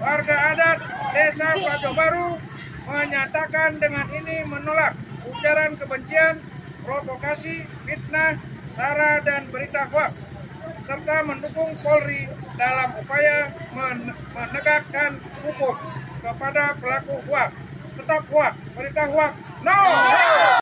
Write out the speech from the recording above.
warga adat Desa Prajo Baru menyatakan dengan ini menolak ujaran kebencian, provokasi, fitnah, sara, dan berita hoaks, serta mendukung Polri dalam upaya menegakkan hukum kepada pelaku hoaks. Tetap hoaks, berita hoaks, no!